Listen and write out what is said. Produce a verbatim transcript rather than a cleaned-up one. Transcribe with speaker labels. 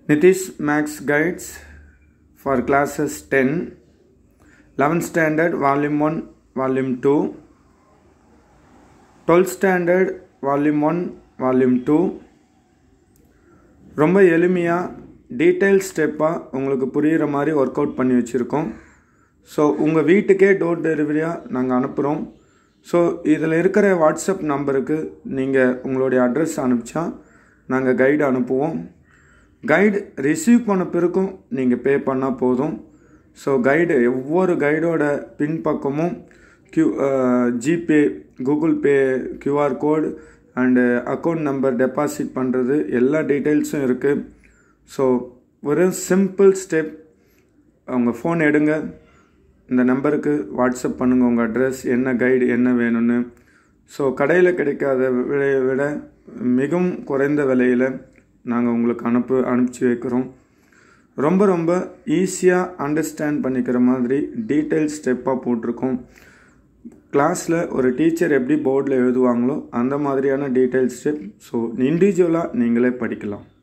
Speaker 1: Nithish Maths guides for classes ten, eleventh standard volume one, volume two, twelfth standard volume one, volume two. ரொம்ப எளிமையா detail ஸ்டெப்பா உங்களுக்கு புரியுற மாதிரி work out பண்ணி வச்சிருக்கோம். ஸோ உங்கள் வீட்டுக்கே டோர் டெலிவரியாக நாங்கள் அனுப்புகிறோம். ஸோ இதில் இருக்கிற வாட்ஸ்அப் நம்பருக்கு நீங்கள் உங்களுடைய அட்ரஸ் அனுப்பிச்சா நாங்கள் கைடு அனுப்புவோம். கைடு ரிசீவ் பண்ண பிறகும் நீங்கள் பே பண்ணால் போதும். ஸோ கைடு ஒவ்வொரு கைடோட பின்பக்கமும் கியூ GPay, Google Pay, QR code and account number deposit பண்ணுறது எல்லா டீட்டெயில்ஸும் இருக்குது. ஸோ ஒரு சிம்பிள் ஸ்டெப், உங்கள் ஃபோன் எடுங்க, இந்த நம்பருக்கு வாட்ஸ்அப் பண்ணுங்கள் உங்கள் அட்ரஸ், என்ன கைடு என்ன வேணும்னு. ஸோ கடையில் கிடைக்காத விலையை விட மிகவும் குறைந்த விலையில் நாங்கள் உங்களுக்கு அனுப்பு அனுப்பிச்சி வைக்கிறோம். ரொம்ப ரொம்ப ஈஸியாக அண்டர்ஸ்டாண்ட் பண்ணிக்கிற மாதிரி டீட்டெயில் ஸ்டெப்பாக போட்டிருக்கோம். கிளாஸில் ஒரு டீச்சர் எப்படி போர்டில் எழுதுவாங்களோ அந்த மாதிரியான டீட்டெயில் ஸ்டெப். ஸோ இண்டிவிஜுவலாக நீங்களே படிக்கலாம்.